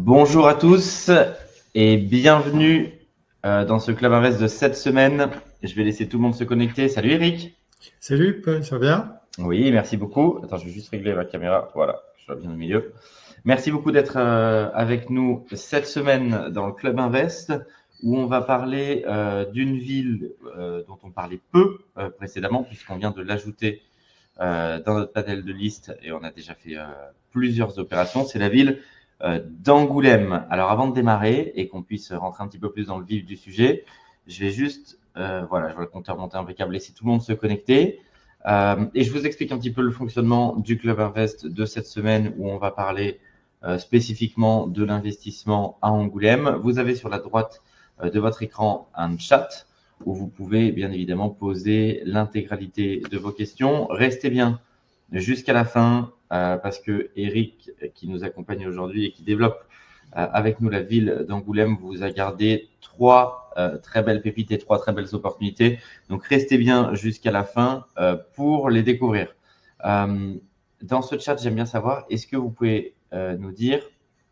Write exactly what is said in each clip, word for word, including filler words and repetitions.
Bonjour à tous et bienvenue euh, dans ce Club Invest de cette semaine. Je vais laisser tout le monde se connecter. Salut Eric. Salut, ça va bien? Oui, merci beaucoup. Attends, je vais juste régler ma caméra. Voilà, je suis bien au milieu. Merci beaucoup d'être euh, avec nous cette semaine dans le Club Invest où on va parler euh, d'une ville euh, dont on parlait peu euh, précédemment puisqu'on vient de l'ajouter euh, dans notre panel de liste et on a déjà fait euh, plusieurs opérations. C'est la ville euh, d'Angoulême. Alors avant de démarrer et qu'on puisse rentrer un petit peu plus dans le vif du sujet, je vais juste, euh, voilà, je vois le compteur monter impeccable, laisser tout le monde se connecter. Euh, et je vous explique un petit peu le fonctionnement du Club Invest de cette semaine où on va parler euh, spécifiquement de l'investissement à Angoulême. Vous avez sur la droite euh, de votre écran un chat où vous pouvez bien évidemment poser l'intégralité de vos questions. Restez bien jusqu'à la fin euh, parce que Eric, qui nous accompagne aujourd'hui et qui développe euh, avec nous la ville d'Angoulême, vous a gardé trois euh, très belles pépites et trois très belles opportunités. Donc restez bien jusqu'à la fin euh, pour les découvrir. Euh, dans ce chat, j'aime bien savoir, est-ce que vous pouvez euh, nous dire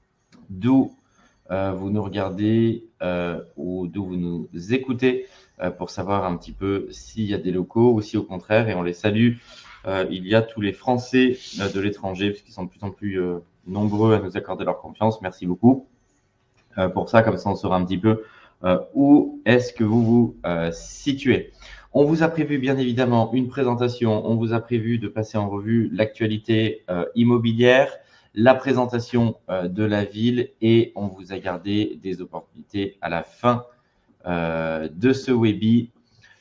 d'où euh, vous nous regardez euh, ou d'où vous nous écoutez euh, pour savoir un petit peu s'il y a des locaux ou si au contraire, et on les salue, euh, il y a tous les Français euh, de l'étranger puisqu'ils sont de plus en plus euh, nombreux à nous accorder leur confiance. Merci beaucoup euh, pour ça, comme ça on saura un petit peu euh, où est-ce que vous vous euh, situez. On vous a prévu bien évidemment une présentation, on vous a prévu de passer en revue l'actualité euh, immobilière, la présentation euh, de la ville et on vous a gardé des opportunités à la fin euh, de ce webi.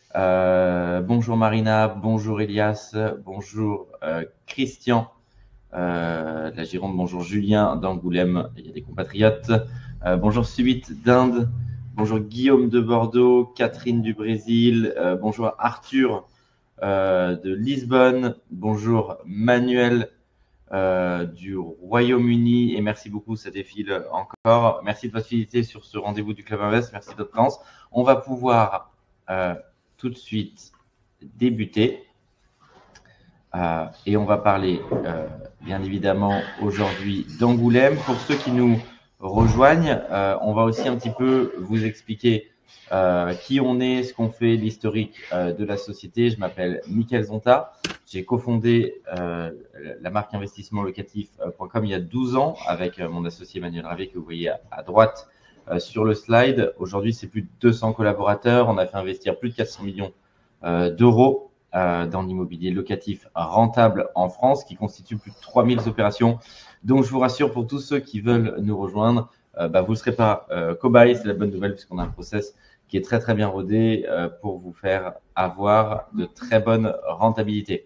Euh, bonjour Marina, bonjour Elias, bonjour euh, Christian, euh, de la Gironde, bonjour Julien d'Angoulême, il y a des compatriotes, euh, bonjour Subit d'Inde, bonjour Guillaume de Bordeaux, Catherine du Brésil, euh, bonjour Arthur euh, de Lisbonne, bonjour Manuel euh, du Royaume-Uni et merci beaucoup, ça défile encore. Merci de votre fidélité sur ce rendez-vous du Club Invest, merci de votre présence. On va pouvoir euh, tout de suite débuter euh, et on va parler euh, bien évidemment aujourd'hui d'Angoulême. Pour ceux qui nous rejoignent, euh, on va aussi un petit peu vous expliquer euh, qui on est, ce qu'on fait, l'historique euh, de la société. Je m'appelle Mickaël Zonta. J'ai cofondé euh, la marque investissement locatif point com il y a douze ans avec euh, mon associé Emmanuel Ravier que vous voyez à, à droite euh, sur le slide. Aujourd'hui, c'est plus de deux cents collaborateurs. On a fait investir plus de quatre cents millions euh, d'euros euh, dans l'immobilier locatif rentable en France qui constitue plus de trois mille opérations. Donc, je vous rassure, pour tous ceux qui veulent nous rejoindre, euh, bah, vous ne serez pas euh, cobaye, c'est la bonne nouvelle puisqu'on a un process qui est très très bien rodé euh, pour vous faire avoir de très bonnes rentabilités.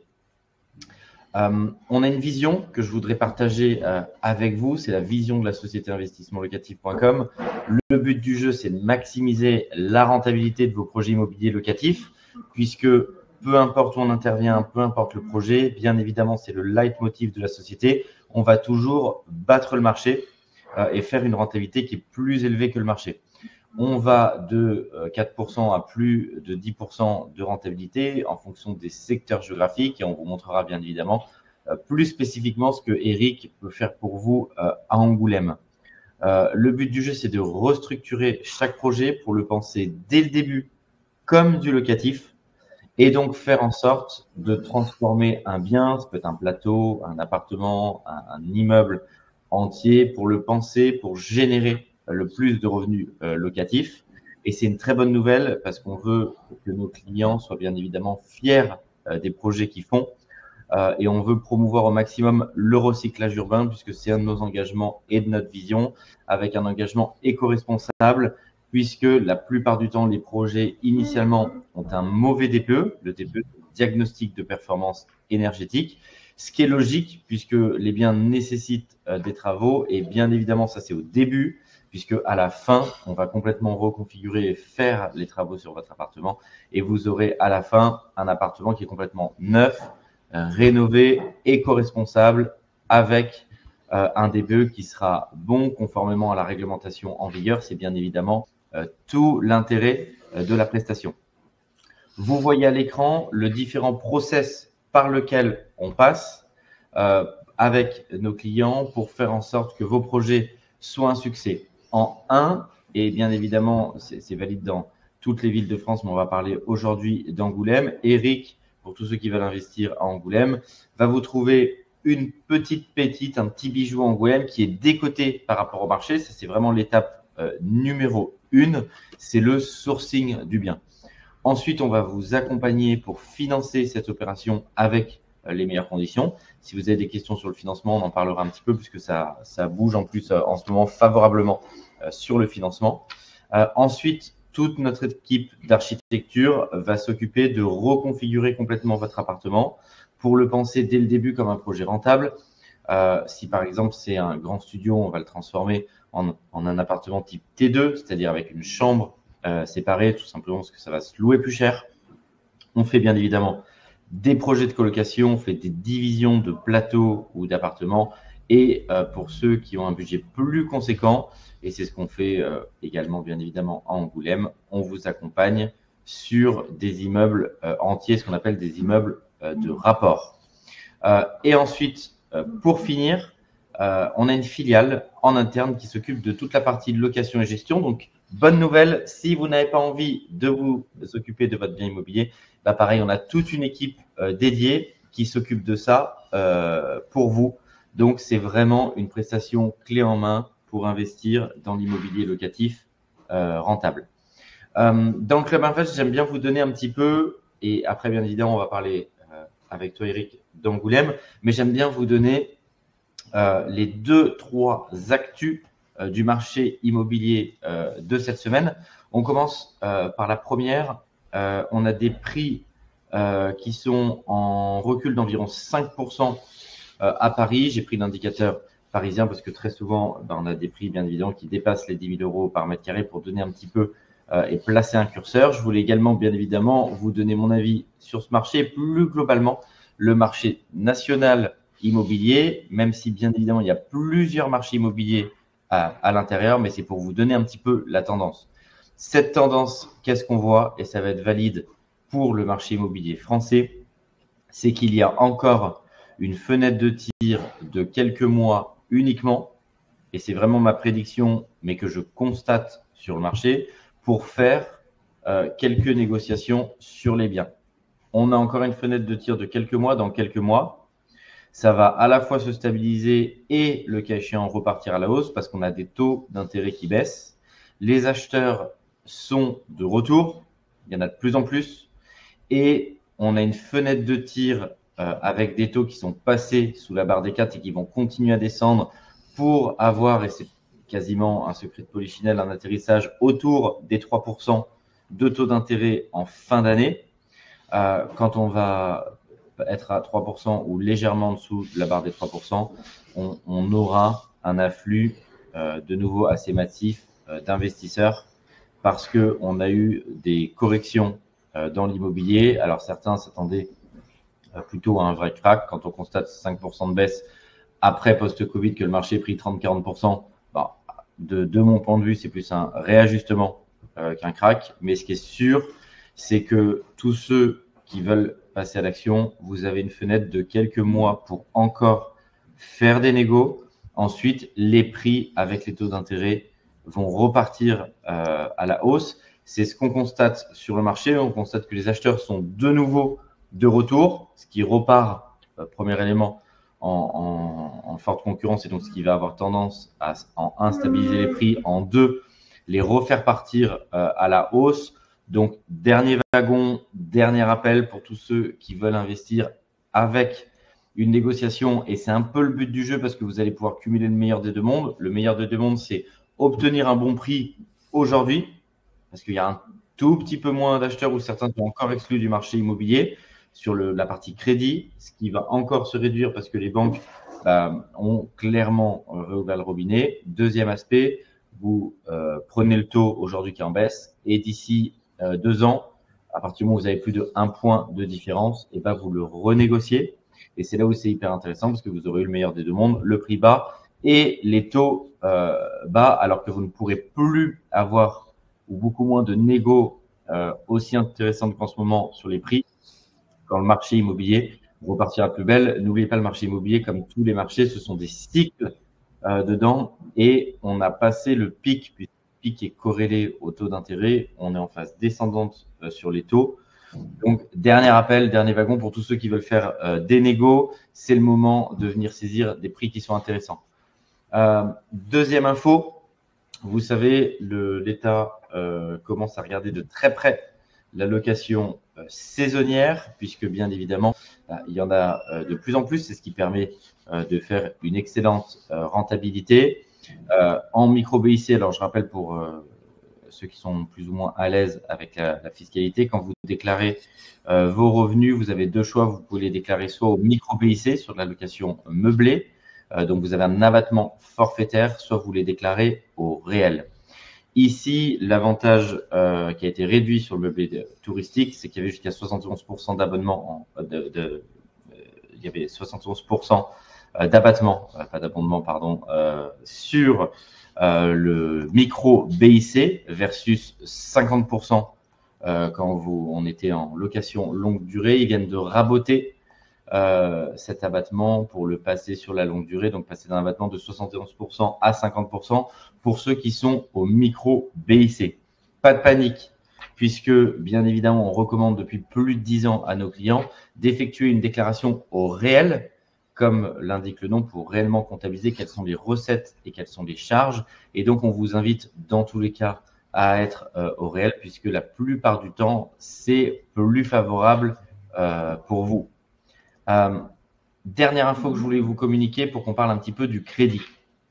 Euh, on a une vision que je voudrais partager euh, avec vous, c'est la vision de la société investissement locatif point com. Le but du jeu, c'est de maximiser la rentabilité de vos projets immobiliers locatifs, puisque peu importe où on intervient, peu importe le projet, bien évidemment, c'est le leitmotiv de la société. On va toujours battre le marché euh, et faire une rentabilité qui est plus élevée que le marché. On va de quatre pour cent à plus de dix pour cent de rentabilité en fonction des secteurs géographiques et on vous montrera bien évidemment plus spécifiquement ce que Eric peut faire pour vous à Angoulême. Le but du jeu, c'est de restructurer chaque projet pour le penser dès le début comme du locatif et donc faire en sorte de transformer un bien, ça peut être un plateau, un appartement, un, un immeuble entier, pour le penser, pour générer le plus de revenus euh, locatifs. Et c'est une très bonne nouvelle parce qu'on veut que nos clients soient bien évidemment fiers euh, des projets qu'ils font. Euh, et on veut promouvoir au maximum le recyclage urbain puisque c'est un de nos engagements et de notre vision, avec un engagement éco-responsable, puisque la plupart du temps, les projets initialement ont un mauvais D P E. Le D P E, c'est le diagnostic de performance énergétique, ce qui est logique puisque les biens nécessitent euh, des travaux et bien évidemment, ça c'est au début, puisque à la fin, on va complètement reconfigurer et faire les travaux sur votre appartement et vous aurez à la fin un appartement qui est complètement neuf, euh, rénové, éco-responsable avec euh, un D P E qui sera bon conformément à la réglementation en vigueur. C'est bien évidemment euh, tout l'intérêt euh, de la prestation. Vous voyez à l'écran le différent process par lequel on passe euh, avec nos clients pour faire en sorte que vos projets soit un succès. En un, et bien évidemment, c'est valide dans toutes les villes de France, mais on va parler aujourd'hui d'Angoulême. Eric, pour tous ceux qui veulent investir à Angoulême, va vous trouver une petite pétite, un petit bijou Angoulême qui est décoté par rapport au marché. Ça, c'est vraiment l'étape euh, numéro une, c'est le sourcing du bien. Ensuite, on va vous accompagner pour financer cette opération avec euh, les meilleures conditions. Si vous avez des questions sur le financement, on en parlera un petit peu puisque ça, ça bouge en plus euh, en ce moment favorablement euh, sur le financement. Euh, ensuite, toute notre équipe d'architecture va s'occuper de reconfigurer complètement votre appartement pour le penser dès le début comme un projet rentable. Euh, si par exemple c'est un grand studio, on va le transformer en, en un appartement type T deux, c'est-à-dire avec une chambre euh, séparée, tout simplement parce que ça va se louer plus cher. On fait bien évidemment des projets de colocation, on fait des divisions de plateaux ou d'appartements. Et euh, pour ceux qui ont un budget plus conséquent, et c'est ce qu'on fait euh, également bien évidemment à Angoulême, on vous accompagne sur des immeubles euh, entiers, ce qu'on appelle des immeubles euh, de rapport. Euh, et ensuite, euh, pour finir, euh, on a une filiale en interne qui s'occupe de toute la partie de location et gestion. Donc, bonne nouvelle, si vous n'avez pas envie de vous occuper de votre bien immobilier, bah pareil, on a toute une équipe euh, dédiée qui s'occupe de ça euh, pour vous. Donc, c'est vraiment une prestation clé en main pour investir dans l'immobilier locatif euh, rentable. Euh, dans le Club Invest, j'aime bien vous donner un petit peu, et après, bien évidemment, on va parler euh, avec toi, Eric, d'Angoulême, mais j'aime bien vous donner euh, les deux, trois actus euh, du marché immobilier euh, de cette semaine. On commence euh, par la première. Euh, on a des prix euh, qui sont en recul d'environ cinq pour cent euh, à Paris. J'ai pris l'indicateur parisien parce que très souvent, ben, on a des prix bien évidemment qui dépassent les dix mille euros par mètre carré pour donner un petit peu euh, et placer un curseur. Je voulais également bien évidemment vous donner mon avis sur ce marché, plus globalement le marché national immobilier, même si bien évidemment il y a plusieurs marchés immobiliers à, à l'intérieur, mais c'est pour vous donner un petit peu la tendance. Cette tendance, qu'est-ce qu'on voit, et ça va être valide pour le marché immobilier français, c'est qu'il y a encore une fenêtre de tir de quelques mois uniquement, et c'est vraiment ma prédiction, mais que je constate sur le marché, pour faire euh, quelques négociations sur les biens. On a encore une fenêtre de tir de quelques mois, dans quelques mois. Ça va à la fois se stabiliser et, le cas échéant, repartir à la hausse parce qu'on a des taux d'intérêt qui baissent. Les acheteurs sont de retour, il y en a de plus en plus, et on a une fenêtre de tir euh, avec des taux qui sont passés sous la barre des quatre et qui vont continuer à descendre pour avoir, et c'est quasiment un secret de polichinelle, un atterrissage autour des trois pour cent de taux d'intérêt en fin d'année. Euh, quand on va être à trois pour cent ou légèrement en dessous de la barre des trois pour cent, on, on aura un afflux euh, de nouveau assez massif euh, d'investisseurs parce qu'on a eu des corrections euh, dans l'immobilier. Alors certains s'attendaient euh, plutôt à un vrai crack. Quand on constate cinq pour cent de baisse après post-Covid, que le marché ait pris trente à quarante pour cent, bah, de, de mon point de vue, c'est plus un réajustement euh, qu'un crack. Mais ce qui est sûr, c'est que tous ceux qui veulent passer à l'action, vous avez une fenêtre de quelques mois pour encore faire des négos. Ensuite, les prix avec les taux d'intérêt vont repartir euh, à la hausse. C'est ce qu'on constate sur le marché. On constate que les acheteurs sont de nouveau de retour, ce qui repart, euh, premier élément, en, en, en forte concurrence et donc ce qui va avoir tendance à en un, stabiliser les prix, en deux, les refaire partir euh, à la hausse. Donc, dernier wagon, dernier appel pour tous ceux qui veulent investir avec une négociation. Et c'est un peu le but du jeu parce que vous allez pouvoir cumuler le meilleur des deux mondes. Le meilleur des deux mondes, c'est obtenir un bon prix aujourd'hui parce qu'il y a un tout petit peu moins d'acheteurs ou certains sont encore exclus du marché immobilier sur le, la partie crédit, ce qui va encore se réduire parce que les banques bah, ont clairement réouvert le robinet. Deuxième aspect, vous euh, prenez le taux aujourd'hui qui est en baisse et d'ici euh, deux ans, à partir du moment où vous avez plus de un point de différence, et ben vous le renégociez. Et c'est là où c'est hyper intéressant parce que vous aurez eu le meilleur des deux mondes, le prix bas et les taux euh, bas, alors que vous ne pourrez plus avoir ou beaucoup moins de négo euh, aussi intéressantes qu'en ce moment sur les prix. Quand le marché immobilier repartira plus belle, n'oubliez pas le marché immobilier, comme tous les marchés, ce sont des cycles euh, dedans. et on a passé le pic, puisque le pic est corrélé au taux d'intérêt. On est en phase descendante euh, sur les taux. Donc, dernier appel, dernier wagon pour tous ceux qui veulent faire euh, des négos. C'est le moment de venir saisir des prix qui sont intéressants. Euh, deuxième info, vous savez, le, l'État euh, commence à regarder de très près la location euh, saisonnière, puisque bien évidemment, euh, il y en a euh, de plus en plus. C'est ce qui permet euh, de faire une excellente euh, rentabilité. Euh, en micro-B I C, alors je rappelle pour euh, ceux qui sont plus ou moins à l'aise avec la, la fiscalité, quand vous déclarez euh, vos revenus, vous avez deux choix. Vous pouvez les déclarer soit au micro-B I C sur de la location meublée, euh, donc vous avez un abattement forfaitaire, soit vous les déclarez au réel. Ici, l'avantage euh, qui a été réduit sur le meublé touristique, c'est qu'il y avait jusqu'à soixante et onze pour cent d'abonnement, en, de, de, euh, il y avait soixante et onze pour cent d'abattement, euh, pas d'abondement, pardon, euh, sur euh, le micro B I C versus cinquante pour cent euh, quand vous, on était en location longue durée. Ils viennent de raboter euh, cet abattement pour le passer sur la longue durée, donc passer d'un abattement de soixante et onze pour cent à cinquante pour cent pour ceux qui sont au micro B I C. Pas de panique, puisque bien évidemment, on recommande depuis plus de dix ans à nos clients d'effectuer une déclaration au réel, comme l'indique le nom, pour réellement comptabiliser quelles sont les recettes et quelles sont les charges. Et donc, on vous invite dans tous les cas à être euh, au réel, puisque la plupart du temps, c'est plus favorable euh, pour vous. Euh, dernière info que je voulais vous communiquer pour qu'on parle un petit peu du crédit.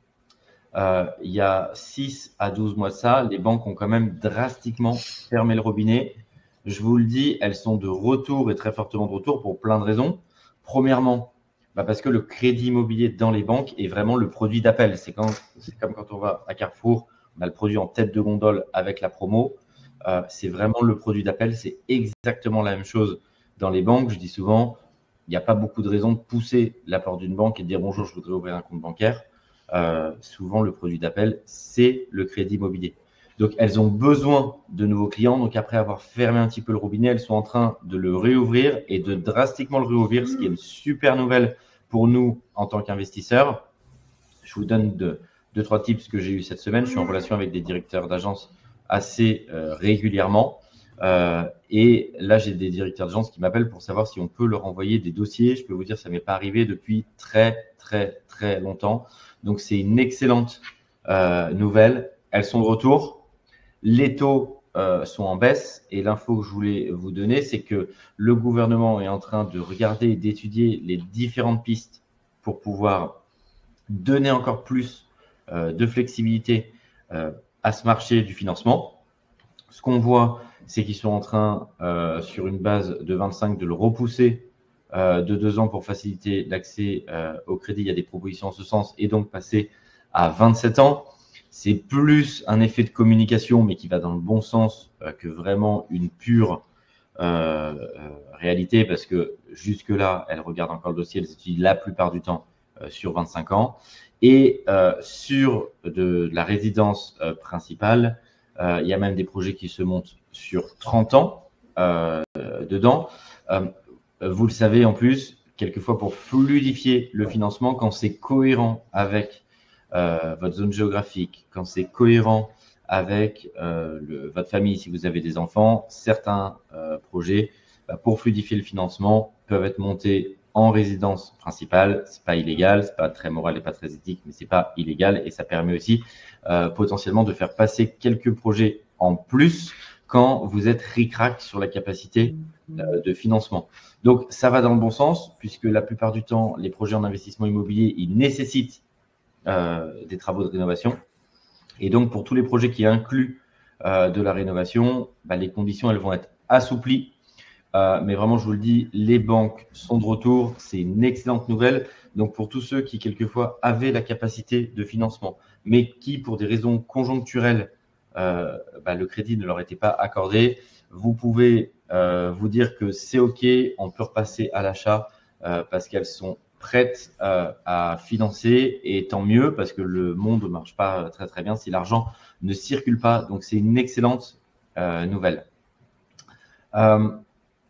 Euh, il y a six à douze mois de ça, les banques ont quand même drastiquement fermé le robinet. Je vous le dis, elles sont de retour et très fortement de retour pour plein de raisons. Premièrement, bah parce que le crédit immobilier dans les banques est vraiment le produit d'appel. C'est, quand, c'est comme quand on va à Carrefour, on a le produit en tête de gondole avec la promo. Euh, c'est vraiment le produit d'appel. C'est exactement la même chose dans les banques. Je dis souvent, il n'y a pas beaucoup de raisons de pousser la porte d'une banque et de dire bonjour, je voudrais ouvrir un compte bancaire. Euh, souvent, le produit d'appel, c'est le crédit immobilier. Donc, elles ont besoin de nouveaux clients. Donc, après avoir fermé un petit peu le robinet, elles sont en train de le réouvrir et de drastiquement le réouvrir, ce qui est une super nouvelle pour nous en tant qu'investisseurs. Je vous donne deux, deux trois tips que j'ai eu cette semaine. Je suis en relation avec des directeurs d'agence assez euh, régulièrement. Euh, et là, j'ai des directeurs d'agence qui m'appellent pour savoir si on peut leur envoyer des dossiers. Je peux vous dire, ça m'est pas arrivé depuis très, très, très longtemps. Donc, c'est une excellente euh, nouvelle. Elles sont de retour. Les taux euh, sont en baisse. Et l'info que je voulais vous donner, c'est que le gouvernement est en train de regarder et d'étudier les différentes pistes pour pouvoir donner encore plus euh, de flexibilité euh, à ce marché du financement. Ce qu'on voit, c'est qu'ils sont en train, euh, sur une base de vingt-cinq, de le repousser euh, de deux ans pour faciliter l'accès euh, au crédit. Il y a des propositions en ce sens, et donc passer à vingt-sept ans. C'est plus un effet de communication, mais qui va dans le bon sens euh, que vraiment une pure euh, euh, réalité, parce que jusque-là, elles regardent encore le dossier, elles étudient la plupart du temps euh, sur vingt-cinq ans. Et euh, sur de, de la résidence euh, principale, euh, il y a même des projets qui se montent sur trente ans euh, dedans. Euh, vous le savez en plus, quelquefois pour fluidifier le financement, quand c'est cohérent avec euh, votre zone géographique, quand c'est cohérent avec euh, le, votre famille, si vous avez des enfants, certains euh, projets, bah, pour fluidifier le financement, peuvent être montés en résidence principale. C'est pas illégal, c'est pas très moral et pas très éthique, mais c'est pas illégal, et ça permet aussi euh, potentiellement de faire passer quelques projets en plus quand vous êtes ric-rac sur la capacité euh, de financement. Donc ça va dans le bon sens, puisque la plupart du temps, les projets en investissement immobilier, ils nécessitent euh, des travaux de rénovation. Et donc pour tous les projets qui incluent euh, de la rénovation, bah, les conditions, elles vont être assouplies. Euh, mais vraiment, je vous le dis, les banques sont de retour. C'est une excellente nouvelle. Donc, pour tous ceux qui, quelquefois, avaient la capacité de financement, mais qui, pour des raisons conjoncturelles, euh, bah, le crédit ne leur était pas accordé, vous pouvez euh, vous dire que c'est OK, on peut repasser à l'achat euh, parce qu'elles sont prêtes euh, à financer, et tant mieux, parce que le monde ne marche pas très, très bien si l'argent ne circule pas. Donc, c'est une excellente euh, nouvelle. Euh,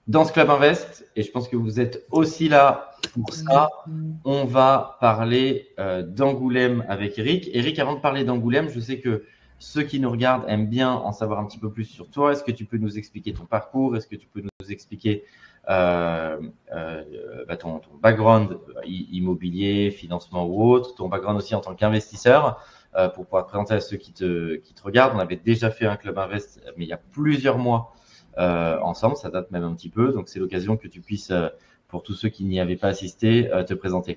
dans ce Club Invest, et je pense que vous êtes aussi là pour ça, on va parler euh, d'Angoulême avec Eric. Eric, avant de parler d'Angoulême, je sais que ceux qui nous regardent aiment bien en savoir un petit peu plus sur toi. Est-ce que tu peux nous expliquer ton parcours? Est-ce que tu peux nous expliquer euh, euh, bah ton, ton background immobilier, financement ou autre, ton background aussi en tant qu'investisseur, euh, pour pouvoir te présenter à ceux qui te, qui te regardent. On avait déjà fait un Club Invest, mais il y a plusieurs mois euh, ensemble, ça date même un petit peu. Donc, c'est l'occasion que tu puisses, euh, pour tous ceux qui n'y avaient pas assisté, euh, te présenter.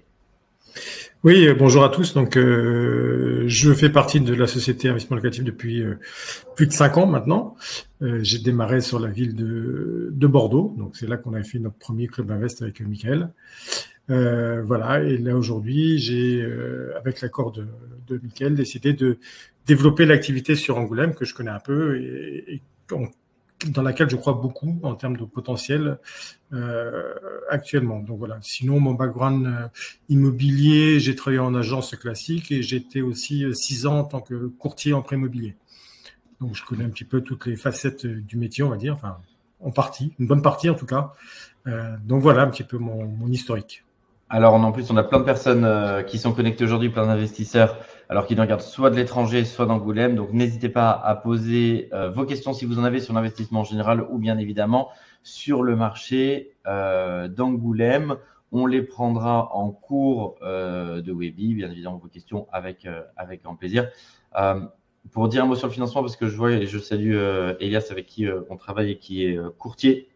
Oui, euh, bonjour à tous. Donc, euh, je fais partie de la société Investissement Locatif depuis euh, plus de cinq ans maintenant. Euh, j'ai démarré sur la ville de, de Bordeaux. Donc, c'est là qu'on a fait notre premier Club Invest avec euh, Michael. Euh, voilà. Et là, aujourd'hui, j'ai, euh, avec l'accord de, de Michael, décidé de développer l'activité sur Angoulême, que je connais un peu et, et on, dans laquelle je crois beaucoup en termes de potentiel euh, actuellement. Donc voilà. Sinon, mon background euh, immobilier, j'ai travaillé en agence classique et j'étais aussi euh, six ans en tant que courtier en prêt immobilier. Donc je connais un petit peu toutes les facettes du métier, on va dire, enfin en partie, une bonne partie en tout cas. Euh, donc voilà un petit peu mon, mon historique. Alors, en plus, on a plein de personnes euh, qui sont connectées aujourd'hui, plein d'investisseurs, alors qui nous regardent soit de l'étranger, soit d'Angoulême. Donc, n'hésitez pas à poser euh, vos questions si vous en avez sur l'investissement en général ou bien évidemment sur le marché euh, d'Angoulême. On les prendra en cours euh, de Webi, bien évidemment, vos questions avec, euh, avec grand plaisir. Euh, pour dire un mot sur le financement, parce que je vois et je salue euh, Elias avec qui euh, on travaille et qui est euh, courtier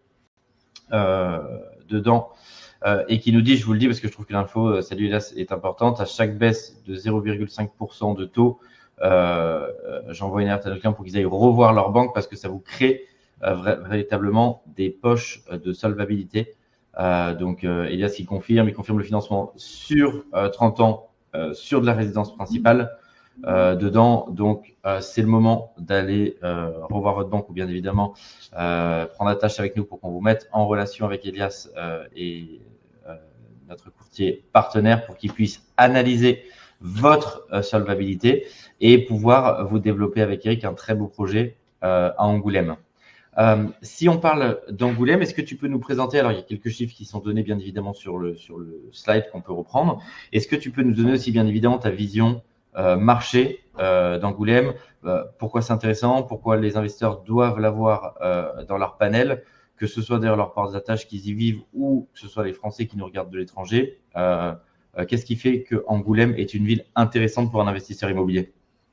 euh, dedans. Euh, et qui nous dit, je vous le dis parce que je trouve que l'info, euh, salut Elias, est importante, à chaque baisse de zéro virgule cinq pour cent de taux, euh, euh, j'envoie une alerte à nos clients pour qu'ils aillent revoir leur banque parce que ça vous crée euh, vra- véritablement des poches euh, de solvabilité. Euh, donc euh, Elias, il confirme, il confirme le financement sur euh, trente ans, euh, sur de la résidence principale. Euh, dedans, donc euh, c'est le moment d'aller euh, revoir votre banque ou bien évidemment euh, prendre attache avec nous pour qu'on vous mette en relation avec Elias euh, et euh, notre courtier partenaire pour qu'il puisse analyser votre euh, solvabilité et pouvoir vous développer avec Eric un très beau projet euh, à Angoulême. Euh, si on parle d'Angoulême, est-ce que tu peux nous présenter, alors il y a quelques chiffres qui sont donnés bien évidemment sur le, sur le slide qu'on peut reprendre, est-ce que tu peux nous donner aussi bien évidemment ta vision Euh, marché euh, d'Angoulême, euh, pourquoi c'est intéressant, pourquoi les investisseurs doivent l'avoir euh, dans leur panel, que ce soit d'ailleurs leurs portes d'attache qu'ils y vivent ou que ce soit les Français qui nous regardent de l'étranger. Euh, euh, qu'est-ce qui fait que Angoulême est une ville intéressante pour un investisseur immobilier?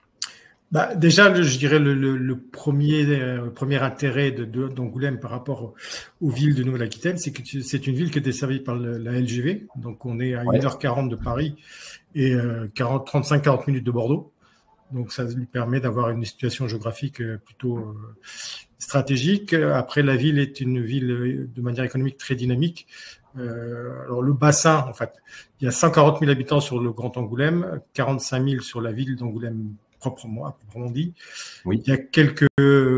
Bah, déjà, le, je dirais le, le, le premier, euh, premier intérêt de, de, d'Angoulême par rapport aux, aux villes de Nouvelle-Aquitaine, c'est que tu, c'est une ville qui est desservie par le, la L G V. Donc, on est à Ouais. une heure quarante de Paris et euh, quarante, trente-cinq à quarante minutes de Bordeaux. Donc, ça lui permet d'avoir une situation géographique plutôt euh, stratégique. Après, la ville est une ville de manière économique très dynamique. Euh, alors, le bassin, en fait, il y a cent quarante mille habitants sur le Grand Angoulême, quarante-cinq mille sur la ville d'Angoulême proprement, proprement dit. Oui. Il y a quelques,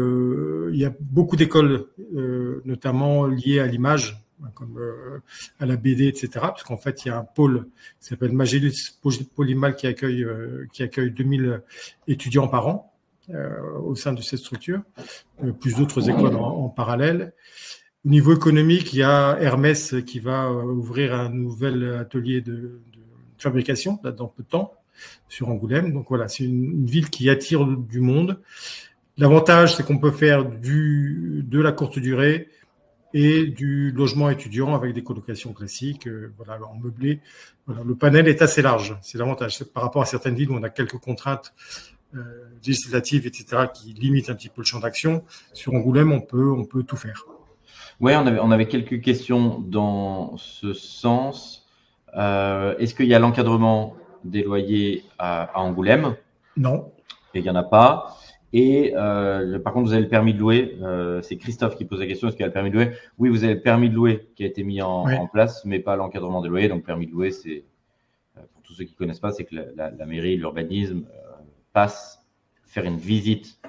euh, il y a beaucoup d'écoles, euh, notamment liées à l'image, comme euh, à la B D, et cetera. Parce qu'en fait, il y a un pôle qui s'appelle Magellus Polymal qui accueille, euh, qui accueille deux mille étudiants par an euh, au sein de cette structure, euh, plus d'autres écoles en, en parallèle. Au niveau économique, il y a Hermès qui va ouvrir un nouvel atelier de, de fabrication là, dans peu de temps sur Angoulême. Donc voilà, c'est une, une ville qui attire du monde. L'avantage, c'est qu'on peut faire du, de la courte durée et du logement étudiant avec des colocations classiques, euh, voilà, en meublé. Voilà, le panel est assez large, c'est l'avantage. C'est par rapport à certaines villes où on a quelques contraintes euh, législatives, et cetera, qui limitent un petit peu le champ d'action. Sur Angoulême, on peut, on peut tout faire. Oui, on avait, on avait quelques questions dans ce sens. Euh, est-ce qu'il y a l'encadrement des loyers à, à Angoulême? Non. Et il n'y en a pas. Et euh, par contre, vous avez le permis de louer. Euh, c'est Christophe qui pose la question, est-ce qu'il y a le permis de louer? Oui, vous avez le permis de louer qui a été mis en, Oui. en place, mais pas l'encadrement des loyers. Donc, permis de louer, c'est, pour tous ceux qui ne connaissent pas, c'est que la, la, la mairie, l'urbanisme euh, passe faire une visite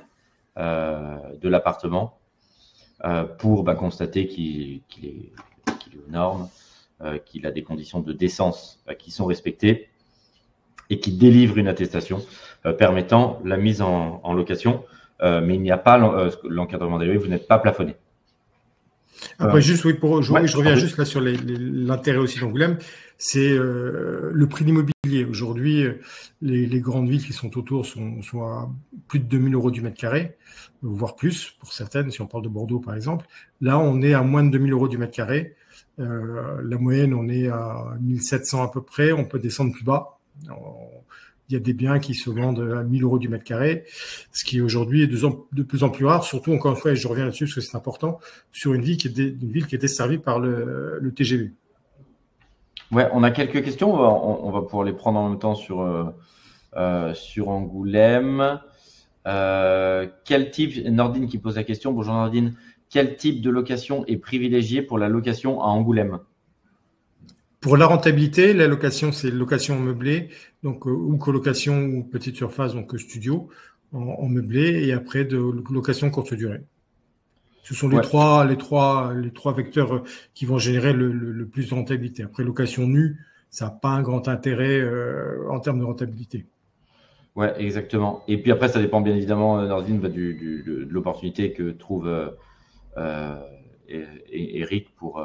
euh, de l'appartement euh, pour bah, constater qu'il, qu'il, est, qu'il est aux normes, euh, qu'il a des conditions de décence euh, qui sont respectées et qui délivre une attestation euh, permettant la mise en, en location. Euh, mais il n'y a pas l'en, euh, l'encadrement des loyers, vous n'êtes pas plafonné. Après, juste, oui, pour, je, ouais, je reviens juste là sur l'intérêt aussi d'Angoulême, c'est euh, le prix de l'immobilier. Aujourd'hui, les, les grandes villes qui sont autour sont, sont à plus de deux mille euros du mètre carré, voire plus pour certaines, si on parle de Bordeaux par exemple. Là, on est à moins de deux mille euros du mètre carré. Euh, la moyenne, on est à mille sept cents à peu près. On peut descendre plus bas. On, il y a des biens qui se vendent à mille euros du mètre carré, ce qui aujourd'hui est de, de plus en plus rare, surtout, encore une fois, et je reviens là-dessus parce que c'est important, sur une ville qui est, dé, une ville qui est desservie par le, le T G V. Ouais, on a quelques questions, on va, on, on va pouvoir les prendre en même temps sur, euh, euh, sur Angoulême. Euh, quel type, Nordine qui pose la question, bonjour Nordine, quel type de location est privilégié pour la location à Angoulême? Pour la rentabilité, la location, c'est location meublée, donc euh, ou colocation ou petite surface, donc studio en, en meublé, et après de location courte durée. Ce sont les ouais. trois, les trois, les trois vecteurs qui vont générer le, le, le plus de rentabilité. Après, location nue, ça n'a pas un grand intérêt euh, en termes de rentabilité. Ouais, exactement. Et puis après, ça dépend bien évidemment, Nordine, bah, du, du, de l'opportunité que trouve euh, euh, Eric pour euh,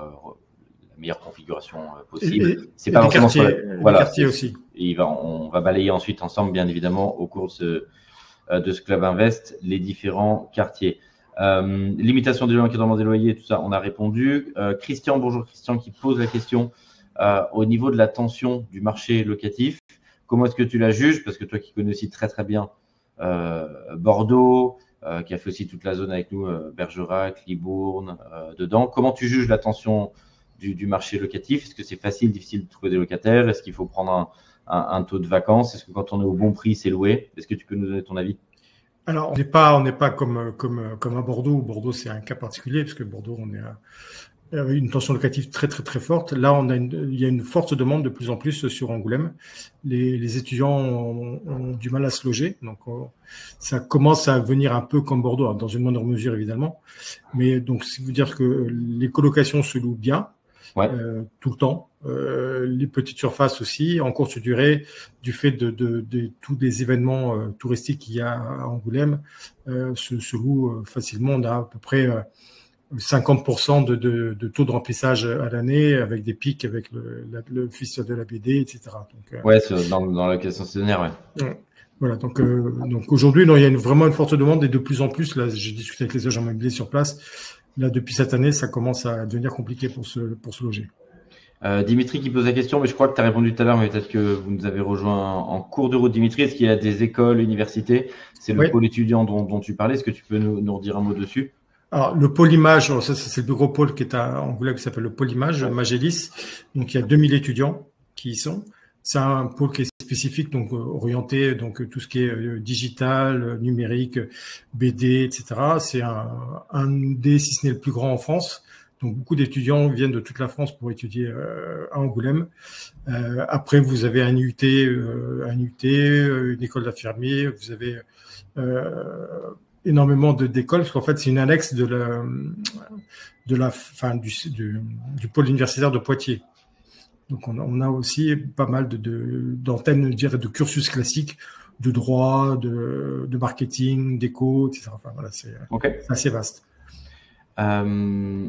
la meilleure configuration possible. C'est pas forcément sur la... voilà, quartiers aussi. Il va, on va balayer ensuite ensemble, bien évidemment, au cours de ce, de ce Club Invest, les différents quartiers. Euh, limitation des encadrement des loyers, tout ça, on a répondu. Euh, Christian, bonjour Christian, qui pose la question euh, au niveau de la tension du marché locatif. Comment est-ce que tu la juges? Parce que toi qui connais aussi très très bien euh, Bordeaux, euh, qui a fait aussi toute la zone avec nous, euh, Bergerac, Libourne, euh, dedans. Comment tu juges la tension du, du marché locatif? Est-ce que c'est facile, difficile de trouver des locataires? Est-ce qu'il faut prendre un, un, un taux de vacances? Est-ce que quand on est au bon prix, c'est loué? Est-ce que tu peux nous donner ton avis? Alors, on n'est pas, on n'est pas comme, comme, comme à Bordeaux. Bordeaux, c'est un cas particulier, parce que Bordeaux, on est à une tension locative très, très, très forte. Là, on a une, il y a une forte demande de plus en plus sur Angoulême. Les, les étudiants ont, ont du mal à se loger. Donc, on, ça commence à venir un peu comme Bordeaux, dans une moindre mesure, évidemment. Mais donc, c'est vous dire que les colocations se louent bien. Ouais. Euh, tout le temps. Euh, les petites surfaces aussi, en courte durée, du fait de, de, de tous les événements euh, touristiques qu'il y a à Angoulême, euh, se, se louent euh, facilement. On a à peu près euh, cinquante pour cent de, de, de taux de remplissage à l'année, avec des pics, avec le, la, le festival de la B D, et cetera. Donc, euh, ouais, dans, dans la question saisonnière, ouais. ouais. Voilà, donc, euh, donc aujourd'hui, non, il y a une, vraiment une forte demande et de plus en plus, là, j'ai discuté avec les agents immobiliers sur place. Là, depuis cette année, ça commence à devenir compliqué pour se, pour se loger. Euh, Dimitri qui pose la question, mais je crois que tu as répondu tout à l'heure, mais peut-être que vous nous avez rejoint en cours de route, Dimitri. Est-ce qu'il y a des écoles, universités? C'est le oui. pôle étudiant dont, dont tu parlais. Est-ce que tu peux nous, nous redire un mot dessus? Alors, le pôle Image, ça, c'est le plus gros pôle qui est à Angoulême, qui s'appelle le pôle Image, ouais. Magélis. Donc, il y a deux mille étudiants qui y sont. C'est un pôle qui est spécifique, donc orienté, donc tout ce qui est digital, numérique, B D, et cetera. C'est un, un des, si ce n'est le plus grand en France. Donc beaucoup d'étudiants viennent de toute la France pour étudier euh, à Angoulême. Euh, après, vous avez un U T, euh, un U T, une école d'infirmiers. Vous avez euh, énormément de d'écoles, parce qu'en fait, c'est une annexe de la, de la, fin du, du, du pôle universitaire de Poitiers. Donc, on a, on a aussi pas mal de, de, d'antennes, je dirais, de cursus classiques, de droit, de, de marketing, d'éco, et cetera. Enfin, voilà, c'est okay. assez vaste. Euh,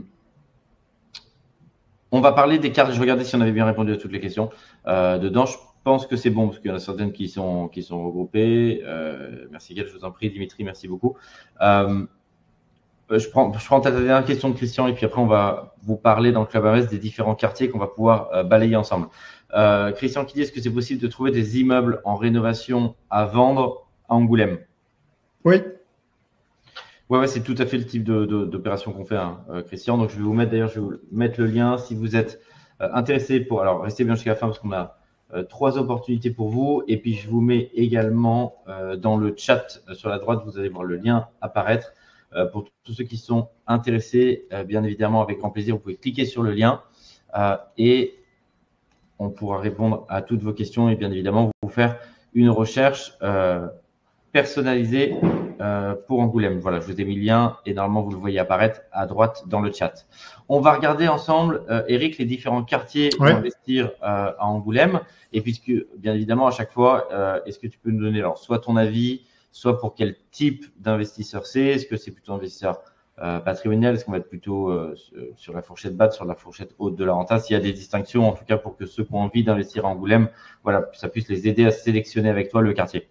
on va parler des cartes. Je regardais si on avait bien répondu à toutes les questions. Euh, dedans, je pense que c'est bon, parce qu'il y en a certaines qui sont, qui sont regroupées. Euh, merci, Gaël, je vous en prie. Dimitri, merci beaucoup. Euh, Je prends, je prends ta dernière question de Christian et puis après on va vous parler dans le Club Invest des différents quartiers qu'on va pouvoir euh, balayer ensemble. Euh, Christian qui dit, est-ce que c'est possible de trouver des immeubles en rénovation à vendre à Angoulême? Oui. Ouais, ouais, c'est tout à fait le type de, de, d'opération qu'on fait, hein, euh, Christian. Donc je vais vous mettre d'ailleurs, je vais vous mettre le lien si vous êtes euh, intéressé pour. Alors restez bien jusqu'à la fin parce qu'on a euh, trois opportunités pour vous. Et puis je vous mets également euh, dans le chat euh, sur la droite, vous allez voir le lien apparaître. Euh, pour tous ceux qui sont intéressés, euh, bien évidemment, avec grand plaisir, vous pouvez cliquer sur le lien euh, et on pourra répondre à toutes vos questions et bien évidemment vous faire une recherche euh, personnalisée euh, pour Angoulême. Voilà, je vous ai mis le lien et normalement vous le voyez apparaître à droite dans le chat. On va regarder ensemble, euh, Eric, les différents quartiers ouais. pour investir euh, à Angoulême. Et puisque, bien évidemment, à chaque fois, euh, est-ce que tu peux nous donner alors soit ton avis, soit pour quel type d'investisseur c'est? Est-ce que c'est plutôt un investisseur euh, patrimonial? Est-ce qu'on va être plutôt euh, sur la fourchette basse, sur la fourchette haute de la renta? S'il y a des distinctions, en tout cas pour que ceux qui ont envie d'investir à Angoulême, voilà, ça puisse les aider à sélectionner avec toi le quartier.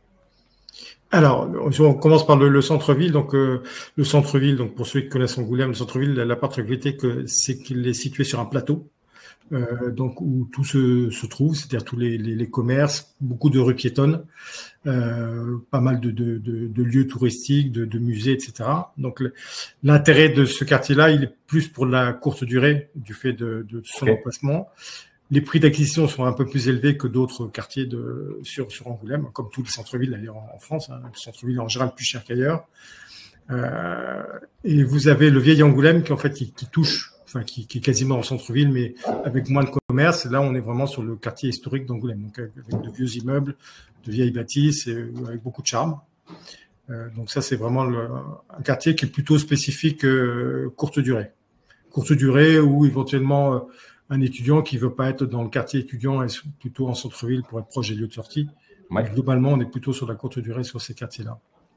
Alors, on commence par le, le centre-ville. Donc, euh, le centre-ville, donc pour ceux qui connaissent Angoulême, le centre-ville, la, la particularité que c'est qu'il est situé sur un plateau, euh, donc où tout se, se trouve, c'est-à-dire tous les, les, les commerces, beaucoup de rues piétonnes, euh, pas mal de, de, de, de lieux touristiques, de, de musées, et cetera. Donc, l'intérêt de ce quartier-là, il est plus pour la courte durée du fait de, de son Okay. emplacement. Les prix d'acquisition sont un peu plus élevés que d'autres quartiers de, sur, sur Angoulême, comme tous les centres-villes d'ailleurs en, en France. Hein. Le centre-ville en général plus cher qu'ailleurs. Euh, et vous avez le vieil Angoulême qui en fait qui, qui touche, enfin qui, qui est quasiment en centre-ville, mais avec moins de commerce. Et là, on est vraiment sur le quartier historique d'Angoulême, donc avec de vieux immeubles, de vieilles bâtisses, et avec beaucoup de charme. Euh, donc ça, c'est vraiment le, un quartier qui est plutôt spécifique euh, courte durée, courte durée ou éventuellement euh, un étudiant qui veut pas être dans le quartier étudiant et plutôt en centre-ville pour être proche des lieux de sortie. Ouais. Globalement, on est plutôt sur la courte durée sur ces quartiers-là.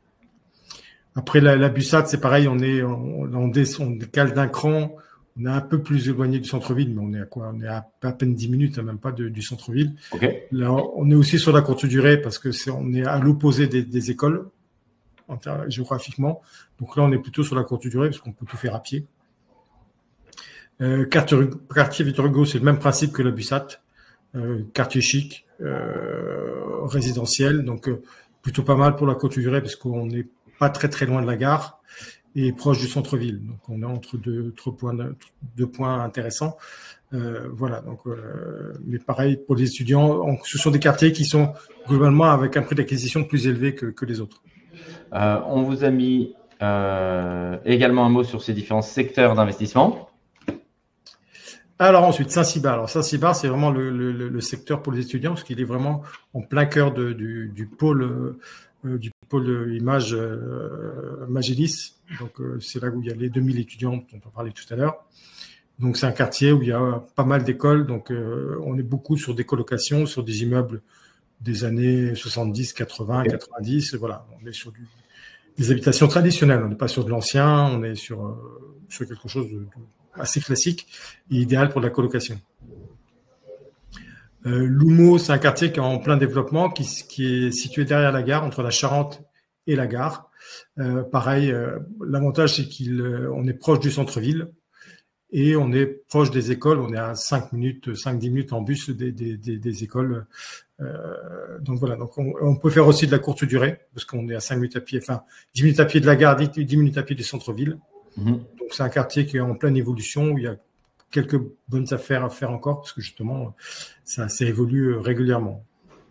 Après, la, la Bussate, c'est pareil, on est, on, on, on décale d'un cran, on est un peu plus éloigné du centre-ville, mais on est à quoi? On est à, à peine dix minutes, même pas de, du centre-ville. Okay. Là, on est aussi sur la courte durée parce que c'est, on est à l'opposé des, des écoles, géographiquement. Donc là, on est plutôt sur la courte durée parce qu'on peut tout faire à pied. Euh, quartier, quartier Victor Hugo, c'est le même principe que la Bussate, euh, quartier chic, euh, résidentiel, donc euh, plutôt pas mal pour la courte durée parce qu'on n'est pas très très loin de la gare et proche du centre-ville. Donc on est entre deux, deux points, deux points intéressants. Euh, voilà. Donc, euh, mais pareil pour les étudiants, on, ce sont des quartiers qui sont globalement avec un prix d'acquisition plus élevé que, que les autres. Euh, on vous a mis euh, également un mot sur ces différents secteurs d'investissement. Alors ensuite, Saint-Cybar. Alors Saint-Cybar, c'est vraiment le, le, le secteur pour les étudiants parce qu'il est vraiment en plein cœur de, du, du pôle euh, du pôle image euh, Magélis. Donc euh, c'est là où il y a les deux mille étudiants dont on parlait tout à l'heure. Donc c'est un quartier où il y a pas mal d'écoles. Donc euh, on est beaucoup sur des colocations, sur des immeubles des années soixante-dix, quatre-vingts, quatre-vingt-dix. Voilà, on est sur du, des habitations traditionnelles. On n'est pas sur de l'ancien. On est sur euh, sur quelque chose de, de assez classique et idéal pour la colocation. Euh, L'Houmeau, c'est un quartier qui est en plein développement, qui, qui est situé derrière la gare, entre la Charente et la gare. Euh, pareil, euh, l'avantage, c'est qu'on euh, est proche du centre-ville et on est proche des écoles. On est à cinq minutes, cinq dix minutes en bus des, des, des, des écoles. Euh, donc voilà, donc on, on peut faire aussi de la courte durée, parce qu'on est à cinq minutes à pied, enfin dix minutes à pied de la gare, dix minutes à pied du centre-ville. Mmh. Donc c'est un quartier qui est en pleine évolution, où il y a quelques bonnes affaires à faire encore, parce que justement, ça, ça évolue régulièrement.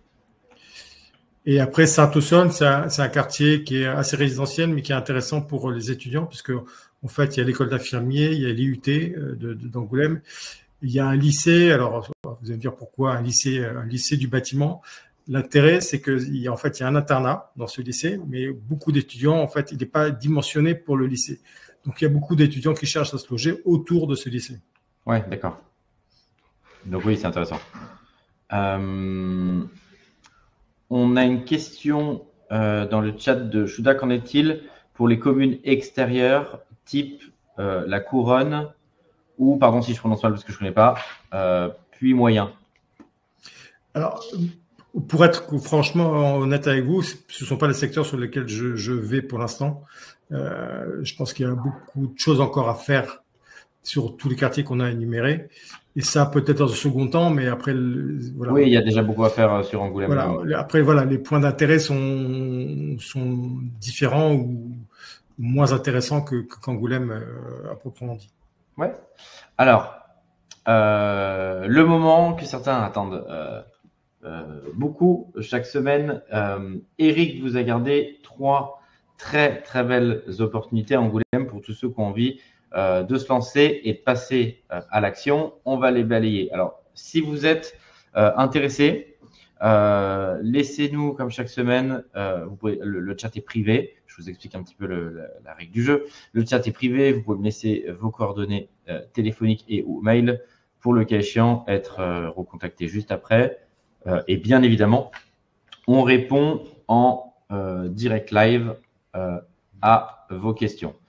Et après, Saint-Auxonne, c'est un, c'est un quartier qui est assez résidentiel, mais qui est intéressant pour les étudiants, puisque en fait, il y a l'école d'infirmiers, il y a l'I U T de, de, d'Angoulême, il y a un lycée. Alors, vous allez me dire pourquoi un lycée, un lycée du bâtiment. L'intérêt, c'est que, en fait, il y a un internat dans ce lycée, mais beaucoup d'étudiants, en fait, il n'est pas dimensionné pour le lycée. Donc, il y a beaucoup d'étudiants qui cherchent à se loger autour de ce lycée. Ouais, d'accord. Donc oui, c'est intéressant. Euh, on a une question euh, dans le chat de Chouda. Qu'en est-il pour les communes extérieures, type euh, la Couronne ou, pardon si je prononce mal parce que je ne connais pas, euh, puis moyen? Alors, pour être franchement honnête avec vous, ce ne sont pas les secteurs sur lesquels je, je vais pour l'instant. Euh, je pense qu'il y a beaucoup de choses encore à faire sur tous les quartiers qu'on a énumérés. Et ça, peut-être dans un second temps, mais après… Voilà. Oui, il y a déjà beaucoup à faire sur Angoulême. Voilà. Après, voilà, les points d'intérêt sont, sont différents ou moins intéressants que, que qu'Angoulême euh, à proprement dit. Ouais. Alors, euh, le moment que certains attendent euh, euh, beaucoup chaque semaine, euh, Eric vous a gardé trois très, très belles opportunités à Angoulême pour tous ceux qui ont envie Euh, de se lancer et de passer euh, à l'action. On va les balayer. Alors, si vous êtes euh, intéressé, euh, laissez-nous, comme chaque semaine, euh, vous pouvez, le, le chat est privé. Je vous explique un petit peu le, la, la règle du jeu. Le chat est privé. Vous pouvez me laisser vos coordonnées euh, téléphoniques et ou mail pour le cas échéant être euh, recontacté juste après. Euh, et bien évidemment, on répond en euh, direct live euh, à vos questions.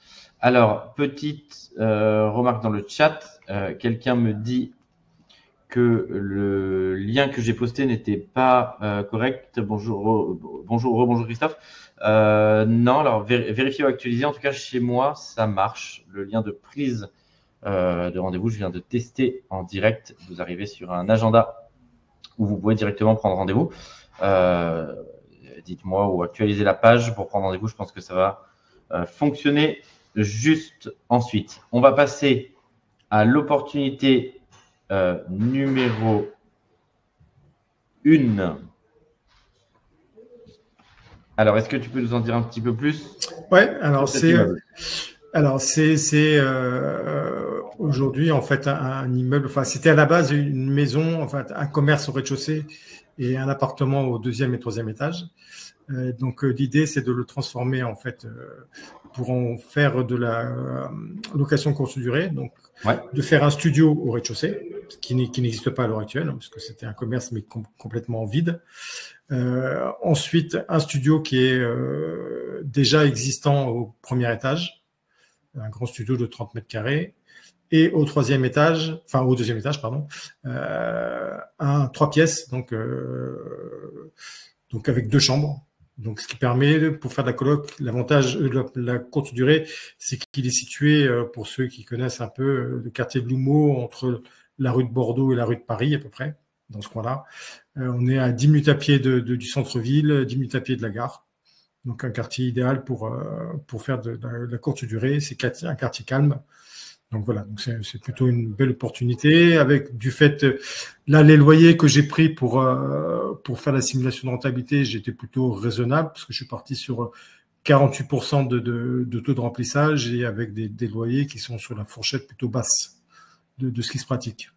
Alors, petite euh, remarque dans le chat. Euh, quelqu'un me dit que le lien que j'ai posté n'était pas euh, correct. Bonjour, re, bonjour, re, bonjour Christophe. Euh, non, alors vér vérifiez ou actualisez. En tout cas, chez moi, ça marche. Le lien de prise euh, de rendez-vous, je viens de tester en direct. Vous arrivez sur un agenda où vous pouvez directement prendre rendez-vous. Euh, Dites-moi ou actualisez la page pour prendre rendez-vous. Je pense que ça va euh, fonctionner juste ensuite. On va passer à l'opportunité euh, numéro une. Alors, est-ce que tu peux nous en dire un petit peu plus? Ouais, alors c'est alors c'est c'est euh, aujourd'hui en fait un, un immeuble. Enfin, c'était à la base une maison, en fait, un commerce au rez-de-chaussée et un appartement au deuxième et troisième étage. Euh, donc euh, l'idée c'est de le transformer en fait euh, pour en faire de la euh, location courte durée. Donc ouais. de faire un studio au rez-de-chaussée qui n'existe pas à l'heure actuelle, hein, parce que c'était un commerce mais com complètement vide. Euh, ensuite, un studio qui est euh, déjà existant au premier étage, un grand studio de trente mètres carrés, et au troisième étage, enfin au deuxième étage, pardon, euh, un trois pièces, donc euh, donc avec deux chambres. Donc, ce qui permet, pour faire de la coloc, l'avantage de la, la courte durée, c'est qu'il est situé, pour ceux qui connaissent un peu, le quartier de L'Houmeau, entre la rue de Bordeaux et la rue de Paris, à peu près, dans ce coin-là. Euh, on est à dix minutes à pied de, de, du centre-ville, dix minutes à pied de la gare. Donc, un quartier idéal pour, euh, pour faire de, de, de la courte durée. C'est un quartier calme. Donc voilà, donc c'est plutôt une belle opportunité. Avec du fait, là, les loyers que j'ai pris pour euh, pour faire la simulation de rentabilité, j'étais plutôt raisonnable parce que je suis parti sur quarante-huit pour cent de, de, de taux de remplissage et avec des, des loyers qui sont sur la fourchette plutôt basse de, de ce qui se pratique.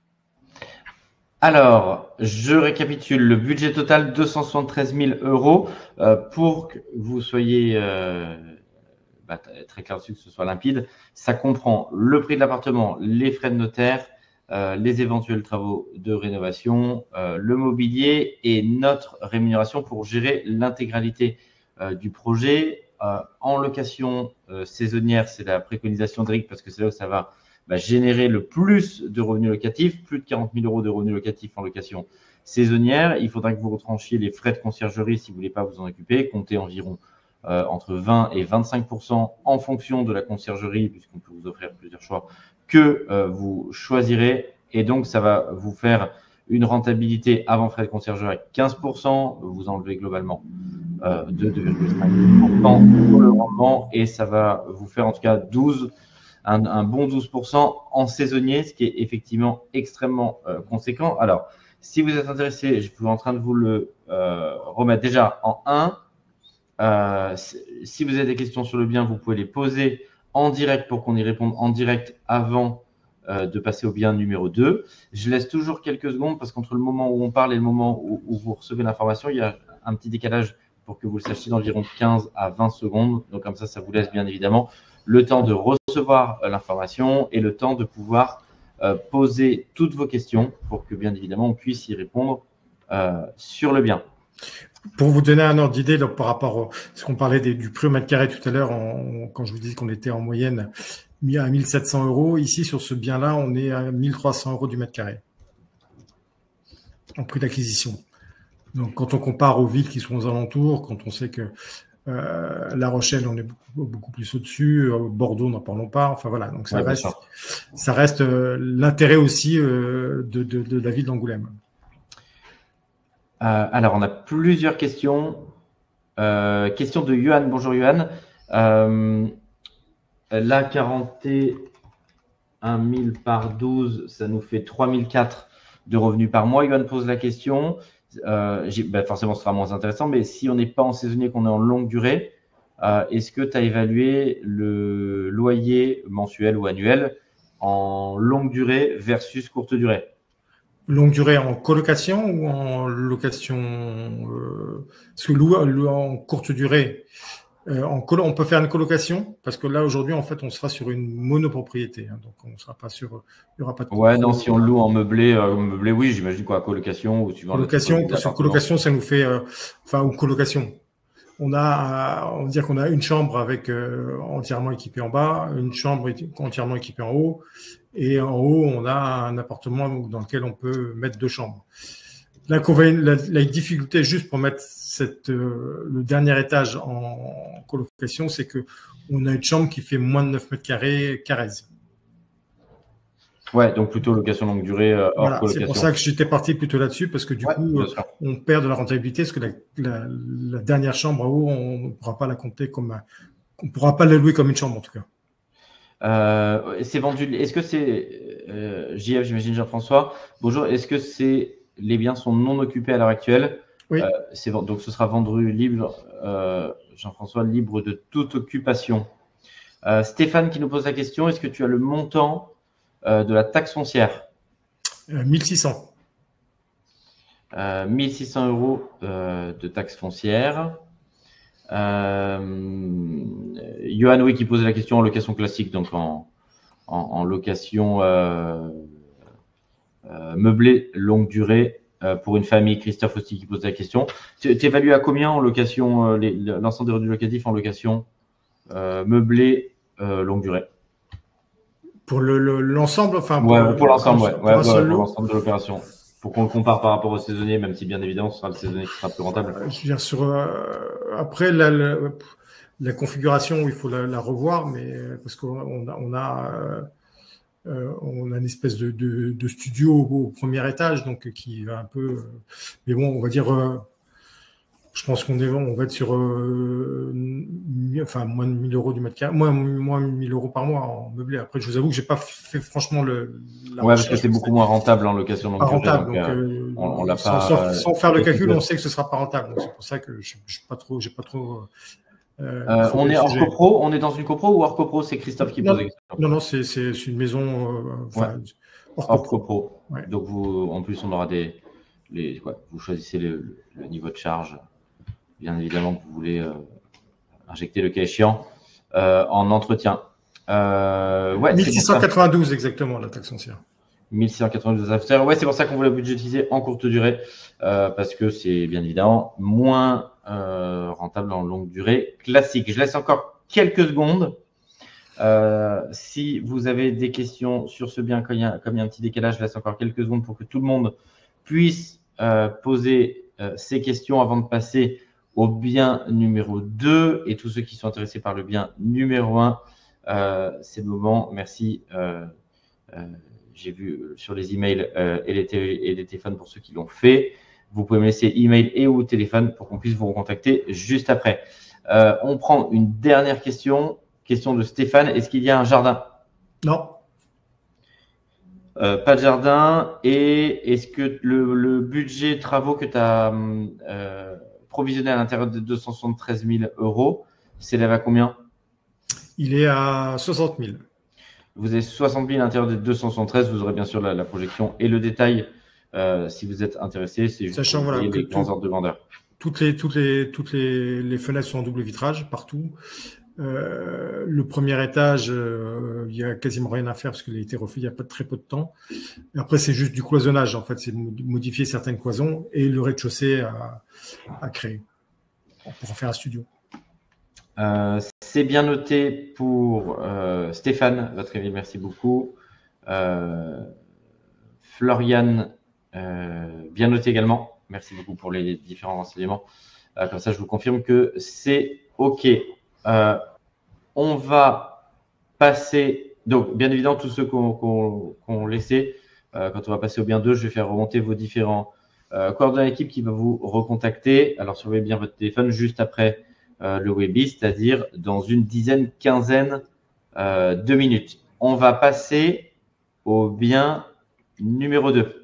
Alors, je récapitule le budget total deux cent soixante-treize mille euros euh, pour que vous soyez euh, bah, très clair dessus, que ce soit limpide. Ça comprend le prix de l'appartement, les frais de notaire, euh, les éventuels travaux de rénovation, euh, le mobilier et notre rémunération pour gérer l'intégralité euh, du projet. Euh, en location euh, saisonnière, c'est la préconisation d'Eric parce que c'est là où ça va bah, générer le plus de revenus locatifs, plus de quarante mille euros de revenus locatifs en location saisonnière. Il faudra que vous retranchiez les frais de conciergerie si vous ne voulez pas vous en occuper, comptez environ Euh, entre vingt et vingt-cinq pour cent en fonction de la conciergerie, puisqu'on peut vous offrir plusieurs choix, que euh, vous choisirez. Et donc, ça va vous faire une rentabilité avant frais de conciergerie à quinze pour cent. Vous enlevez globalement euh, de deux virgule cinq pour cent pour le rendement. Et ça va vous faire en tout cas douze, un, un bon douze pour cent en saisonnier, ce qui est effectivement extrêmement euh, conséquent. Alors, si vous êtes intéressé, je suis en train de vous le euh, remettre déjà en un. Euh, si vous avez des questions sur le bien, vous pouvez les poser en direct pour qu'on y réponde en direct avant euh, de passer au bien numéro deux. Je laisse toujours quelques secondes parce qu'entre le moment où on parle et le moment où, où vous recevez l'information, il y a un petit décalage pour que vous le sachiez d'environ quinze à vingt secondes. Donc comme ça, ça vous laisse bien évidemment le temps de recevoir euh, l'information et le temps de pouvoir euh, poser toutes vos questions pour que bien évidemment on puisse y répondre euh, sur le bien. Pour vous donner un ordre d'idée par rapport à ce qu'on parlait des, du prix au mètre carré tout à l'heure, quand je vous disais qu'on était en moyenne à mille sept cents euros, ici sur ce bien-là, on est à mille trois cents euros du mètre carré en prix d'acquisition. Donc quand on compare aux villes qui sont aux alentours, quand on sait que euh, La Rochelle, on est beaucoup, beaucoup plus au-dessus, Bordeaux, n'en parlons pas. Enfin voilà, donc ça ouais, reste, ça reste euh, l'intérêt aussi euh, de, de, de la ville d'Angoulême. Euh, alors, on a plusieurs questions. Euh, question de Johan. Bonjour Johan. Euh, là, quarante et un mille par douze, ça nous fait trois mille quatre de revenus par mois. Johan pose la question. Euh, ben forcément, ce sera moins intéressant, mais si on n'est pas en saisonnier, qu'on est en longue durée, euh, est-ce que tu as évalué le loyer mensuel ou annuel en longue durée versus courte durée? Longue durée en colocation ou en location euh, parce que louer en courte durée, euh, en colo, on peut faire une colocation parce que là aujourd'hui en fait on sera sur une monopropriété, hein, donc on sera pas sur, il y aura pas de. Ouais, non, si on loue en meublé, euh, meublé, oui, j'imagine quoi, colocation ou suivant. Colocation, sur colocation, ça nous fait, euh, enfin ou colocation. on a, on va dire qu'on a une chambre avec euh, entièrement équipée en bas, une chambre entièrement équipée en haut, et en haut, on a un appartement dans lequel on peut mettre deux chambres. La, la, la difficulté, juste pour mettre cette, euh, le dernier étage en colocation, c'est que on a une chambre qui fait moins de neuf mètres carrés carrés. Ouais, donc plutôt location longue durée euh, hors voilà, colocation. C'est pour ça que j'étais parti plutôt là-dessus, parce que du ouais, coup, euh, on perd de la rentabilité, parce que la, la, la dernière chambre en haut, on ne pourra pas la compter comme un, on ne pourra pas la louer comme une chambre en tout cas. Euh, c'est vendu. Est-ce que c'est euh, J F, j'imagine Jean-François. Bonjour. Est-ce que c'est les biens sont non occupés à l'heure actuelle? Oui. Euh, c'est donc ce sera vendu libre, euh, Jean-François, libre de toute occupation. Euh, Stéphane qui nous pose la question, est-ce que tu as le montant euh, de la taxe foncière? euh, mille six cents. Euh, mille six cents euros euh, de taxe foncière. Euh, Johan, oui, qui posait la question en location classique, donc en, en, en location euh, euh, meublée longue durée euh, pour une famille. Christophe aussi qui pose la question. Tu évalues à combien en location euh, l'ensemble des revenus locatifs en location euh, meublée euh, longue durée? Pour l'ensemble, le, enfin ouais, pour l'ensemble, ouais, pour, ouais, ouais, pour l'ensemble de l'opération. Pour qu'on le compare par rapport au saisonnier, même si bien évidemment ce sera le saisonnier qui sera plus rentable. Euh, je veux dire, sur, euh, après la, la, la configuration, il faut la, la revoir, mais parce qu'on a, on a, euh, on a une espèce de, de, de studio au, au premier étage, donc qui va un peu. Euh, mais bon, on va dire. Euh, je pense qu'on est, on va être sur, euh, enfin, moins de mille euros du mètre carré, moins, moins mille euros par mois en meublé. Après, je vous avoue que j'ai pas fait franchement le. La ouais, parce que c'est beaucoup moins rentable en location longue pas durée. Rentable, donc, donc euh, on, on l'a sans, pas. Sans, sans faire le calcul, on sait que ce sera pas rentable. Donc c'est pour ça que je, je pas trop, j'ai pas trop. Euh, euh, on est hors copro, on est dans une copro ou hors copro? C'est Christophe qui non, pose la question. Non, non, c'est c'est une maison. Euh, ouais. Hors, hors copro. copro. Ouais. Donc vous, en plus, on aura des, les, ouais, vous choisissez le, le niveau de charge. Bien évidemment que vous voulez euh, injecter le cas échéant euh, en entretien. Euh, ouais, mille six cent quatre-vingt-douze exactement la taxe foncière. mille six cent quatre-vingt-douze after. Ouais, c'est pour ça qu'on voulait budgétiser en courte durée euh, parce que c'est bien évidemment moins euh, rentable en longue durée classique. Je laisse encore quelques secondes. Euh, si vous avez des questions sur ce bien, comme il y a, comme il y a un petit décalage, je laisse encore quelques secondes pour que tout le monde puisse euh, poser euh, ses questions avant de passer au bien numéro deux et tous ceux qui sont intéressés par le bien numéro un, euh, c'est le moment. Merci. Euh, euh, J'ai vu sur les emails euh, et, les et les téléphones pour ceux qui l'ont fait. Vous pouvez me laisser email et ou téléphone pour qu'on puisse vous recontacter juste après. Euh, on prend une dernière question. Question de Stéphane. Est-ce qu'il y a un jardin? Non. Euh, pas de jardin. Et est-ce que le, le budget travaux que tu as euh, provisionné à l'intérieur de deux cent soixante-treize mille euros s'élève à combien? Il est à soixante mille. Vous avez soixante mille à l'intérieur de deux cent soixante-treize. Vous aurez bien sûr la, la projection et le détail euh, si vous êtes intéressé. C'est juste Sachant pour voilà, les que grands tout, ordres de grandeur. Toutes les, toutes les, toutes les, les fenêtres sont en double vitrage partout. Euh, le premier étage, euh, il y a quasiment rien à faire parce qu'il a été refait il y a pas très peu de temps. Et après, c'est juste du cloisonnage. En fait, c'est modifier certaines cloisons et le rez-de-chaussée à, à créer pour en faire un studio. Euh, c'est bien noté pour euh, Stéphane, votre avis, merci beaucoup. Euh, Florian, euh, bien noté également. Merci beaucoup pour les différents renseignements. Euh, comme ça, je vous confirme que c'est OK. Euh, on va passer. Donc, bien évidemment, tous ceux qu'on qu'on, qu'on laissé, euh, quand on va passer au bien deux, je vais faire remonter vos différents euh, coordonnées d'équipe qui va vous recontacter. Alors, surveillez bien votre téléphone juste après euh, le webi, c'est-à-dire dans une dizaine, quinzaine euh, de minutes. On va passer au bien numéro deux.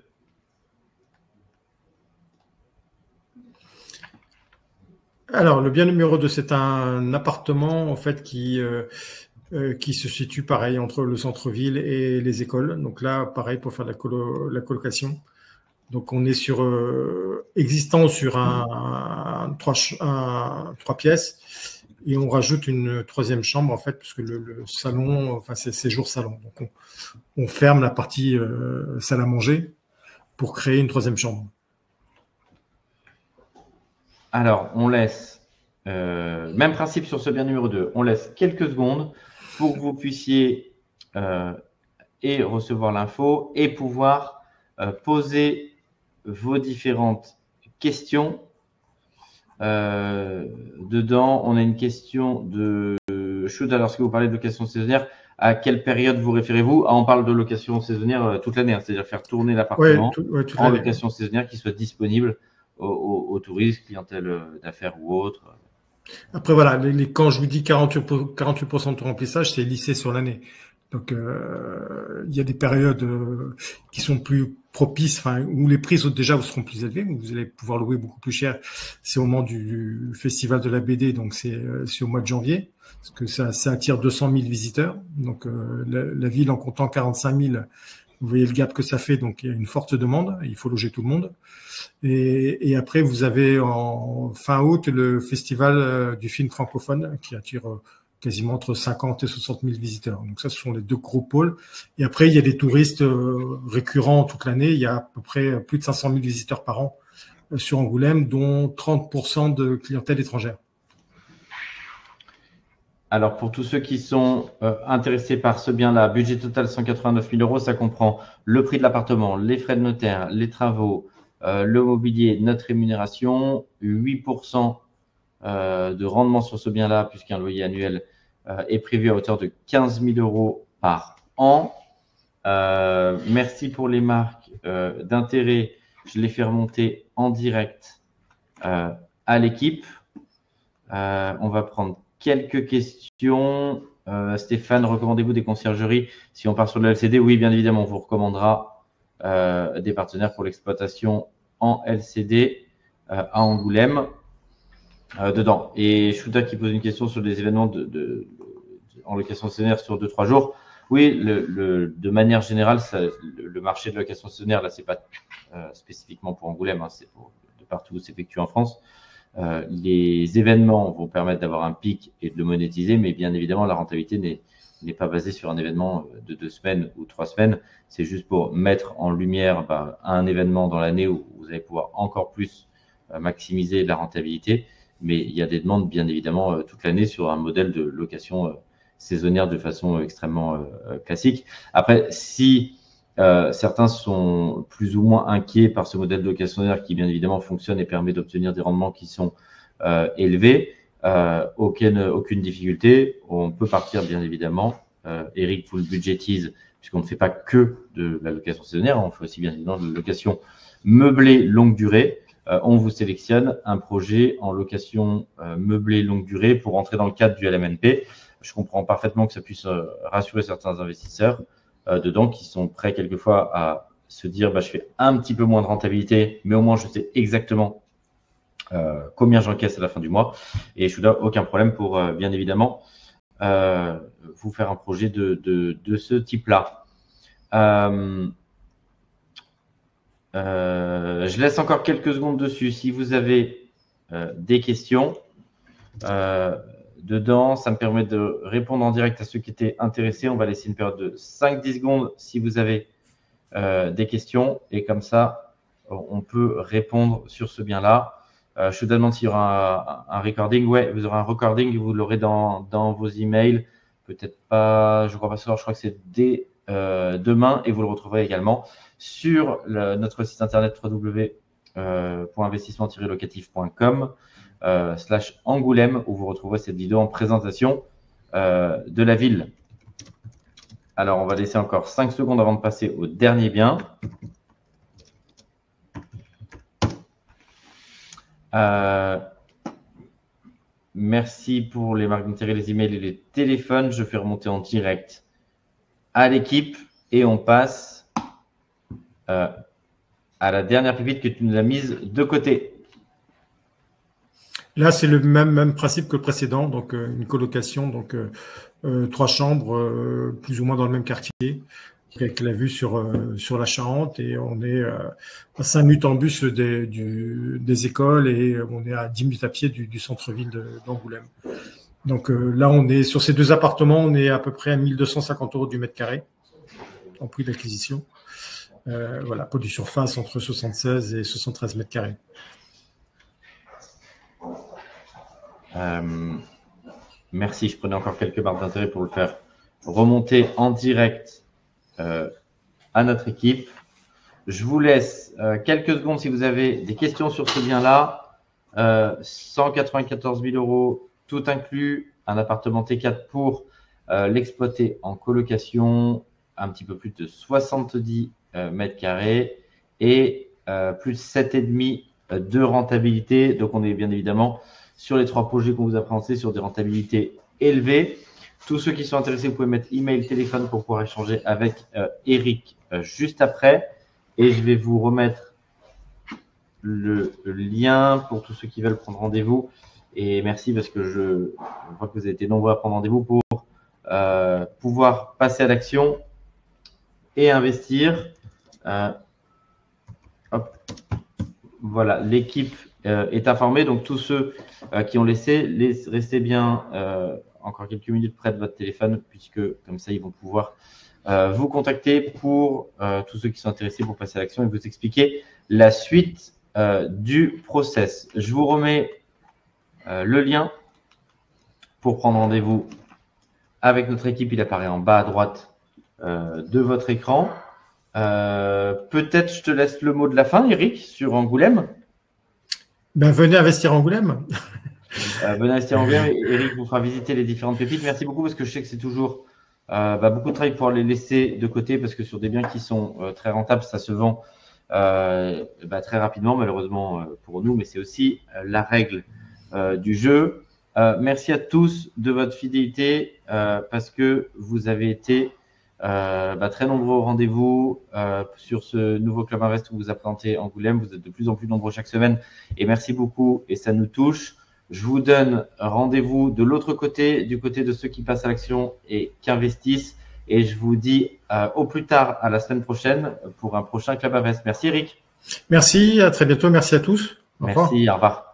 Alors, le bien numéro deux, c'est un appartement en fait qui euh, euh, qui se situe pareil entre le centre-ville et les écoles. Donc là, pareil pour faire la, colo la colocation. Donc on est sur euh, existant sur un, un, un, trois, un trois pièces et on rajoute une troisième chambre en fait puisque le, le salon, enfin c'est séjour salon. Donc on, on ferme la partie euh, salle à manger pour créer une troisième chambre. Alors, on laisse euh, même principe sur ce bien numéro deux. On laisse quelques secondes pour que vous puissiez euh, et recevoir l'info et pouvoir euh, poser vos différentes questions. Euh, dedans, on a une question de Choud. Alors, lorsque vous parlez de location saisonnière, à quelle période vous référez-vous? Ah, on parle de location saisonnière euh, toute l'année, hein, c'est-à-dire faire tourner l'appartement ouais, tout, ouais, toute en l'année. location saisonnière qui soit disponible aux, aux, aux touristes, clientèle d'affaires ou autres. Après, voilà, les, les, quand je vous dis quarante-huit pour cent de remplissage, c'est lissé sur l'année. Donc, euh, il y a des périodes euh, qui sont plus propices, enfin, où les prix sont, déjà seront plus élevés, où vous allez pouvoir louer beaucoup plus cher. C'est au moment du, du festival de la B D, donc c'est euh, au mois de janvier, parce que ça, ça attire deux cent mille visiteurs. Donc, euh, la, la ville en comptant quarante-cinq mille, vous voyez le gap que ça fait, donc il y a une forte demande, il faut loger tout le monde. Et, et après, vous avez en fin août le festival du film francophone qui attire quasiment entre cinquante et soixante mille visiteurs. Donc ça, ce sont les deux gros pôles. Et après, il y a des touristes récurrents toute l'année. Il y a à peu près plus de cinq cent mille visiteurs par an sur Angoulême, dont trente pour cent de clientèle étrangère. Alors, pour tous ceux qui sont euh, intéressés par ce bien-là, budget total cent quatre-vingt-neuf mille euros, ça comprend le prix de l'appartement, les frais de notaire, les travaux, euh, le mobilier, notre rémunération, huit pour cent euh, de rendement sur ce bien-là, puisqu'un loyer annuel euh, est prévu à hauteur de quinze mille euros par an. Euh, merci pour les marques euh, d'intérêt. Je les fais remonter en direct euh, à l'équipe. Euh, on va prendre quelques questions. Euh, Stéphane, recommandez-vous des conciergeries si on part sur le L C D? Oui, bien évidemment, on vous recommandera euh, des partenaires pour l'exploitation en L C D euh, à Angoulême. Euh, dedans. Et Chouda qui pose une question sur des événements de, de, de, en location saisonnière sur deux trois jours. Oui, le, le, de manière générale, ça, le, le marché de location saisonnière, là, c'est pas euh, spécifiquement pour Angoulême, hein, c'est pour de partout où s'effectue en France. Euh, les événements vont permettre d'avoir un pic et de le monétiser, mais bien évidemment, la rentabilité n'est n'est pas basée sur un événement de deux semaines ou trois semaines. C'est juste pour mettre en lumière bah, un événement dans l'année où vous allez pouvoir encore plus euh, maximiser la rentabilité. Mais il y a des demandes, bien évidemment, euh, toute l'année sur un modèle de location euh, saisonnière de façon euh, extrêmement euh, classique. Après, si euh, certains sont plus ou moins inquiets par ce modèle de location saisonnière qui, bien évidemment, fonctionne et permet d'obtenir des rendements qui sont euh, élevés, euh, aucune, aucune difficulté. On peut partir, bien évidemment. Euh, Eric vous le budgétise, puisqu'on ne fait pas que de la location saisonnière, on fait aussi, bien évidemment, de la location meublée longue durée. Euh, on vous sélectionne un projet en location euh, meublée longue durée pour entrer dans le cadre du L M N P. Je comprends parfaitement que ça puisse euh, rassurer certains investisseurs euh, dedans qui sont prêts quelquefois à se dire bah, je fais un petit peu moins de rentabilité, mais au moins je sais exactement euh, combien j'encaisse à la fin du mois. Et je n'ai aucun problème pour, euh, bien évidemment, euh, vous faire un projet de, de, de ce type-là. Euh, Euh, je laisse encore quelques secondes dessus. Si vous avez euh, des questions euh, dedans, ça me permet de répondre en direct à ceux qui étaient intéressés. On va laisser une période de cinq dix secondes si vous avez euh, des questions. Et comme ça, on peut répondre sur ce bien-là. Euh, je vous demande s'il y aura un, un recording. Ouais, vous aurez un recording. Vous l'aurez dans, dans vos emails. Peut-être pas, je crois pas ce soir. Je crois que c'est dès euh, demain. Et vous le retrouverez également sur le, notre site internet w w w point investissement tiret locatif point com euh, slash Angoulême où vous retrouverez cette vidéo en présentation euh, de la ville. Alors, on va laisser encore cinq secondes avant de passer au dernier bien. Euh, merci pour les marques d'intérêt, les emails et les téléphones. Je fais remonter en direct à l'équipe et on passe euh, à la dernière pépite que tu nous as mise de côté. Là, c'est le même, même principe que le précédent, donc euh, une colocation, donc euh, euh, trois chambres, euh, plus ou moins dans le même quartier, avec la vue sur euh, sur la Charente, et on est euh, à cinq minutes en bus des, du, des écoles et on est à dix minutes à pied du, du centre-ville d'Angoulême. Donc euh, là, on est sur ces deux appartements, on est à peu près à mille deux cent cinquante euros du mètre carré en prix d'acquisition. Euh, voilà, pour du surface entre soixante-seize et soixante-treize mètres carrés. Euh, merci, je prenais encore quelques barres d'intérêt pour le faire remonter en direct euh, à notre équipe. Je vous laisse euh, quelques secondes si vous avez des questions sur ce bien-là. Euh, cent quatre-vingt-quatorze mille euros, tout inclus, un appartement T quatre pour euh, l'exploiter en colocation, un petit peu plus de soixante-dix euh, mètres carrés et euh, plus sept virgule cinq de rentabilité. Donc, on est bien évidemment sur les trois projets qu'on vous a présentés sur des rentabilités élevées. Tous ceux qui sont intéressés, vous pouvez mettre email, téléphone pour pouvoir échanger avec euh, Eric euh, juste après. Et je vais vous remettre le, le lien pour tous ceux qui veulent prendre rendez-vous. Et merci parce que je, je vois que vous avez été nombreux à prendre rendez-vous pour euh, pouvoir passer à l'action et investir. Euh, hop. Voilà, l'équipe euh, est informée. Donc, tous ceux euh, qui ont laissé, les, restez bien euh, encore quelques minutes près de votre téléphone, puisque comme ça, ils vont pouvoir euh, vous contacter pour euh, tous ceux qui sont intéressés pour passer à l'action et vous expliquer la suite euh, du process. Je vous remets euh, le lien pour prendre rendez-vous avec notre équipe. Il apparaît en bas à droite euh, de votre écran. Euh, peut-être je te laisse le mot de la fin, Eric, sur Angoulême. Ben, venez investir en Angoulême. Euh, venez investir en Angoulême. Eric vous fera visiter les différentes pépites. Merci beaucoup parce que je sais que c'est toujours euh, bah, beaucoup de travail pour les laisser de côté parce que sur des biens qui sont euh, très rentables, ça se vend euh, bah, très rapidement, malheureusement euh, pour nous, mais c'est aussi euh, la règle euh, du jeu. Euh, merci à tous de votre fidélité euh, parce que vous avez été Euh, bah, très nombreux au rendez-vous euh, sur ce nouveau Club Invest où vous a présenté Angoulême. Vous êtes de plus en plus nombreux chaque semaine et merci beaucoup et ça nous touche. Je vous donne rendez-vous de l'autre côté, du côté de ceux qui passent à l'action et qui investissent et je vous dis euh, au plus tard à la semaine prochaine pour un prochain Club Invest. Merci Eric. Merci, à très bientôt. Merci à tous. Au revoir. Merci, au revoir.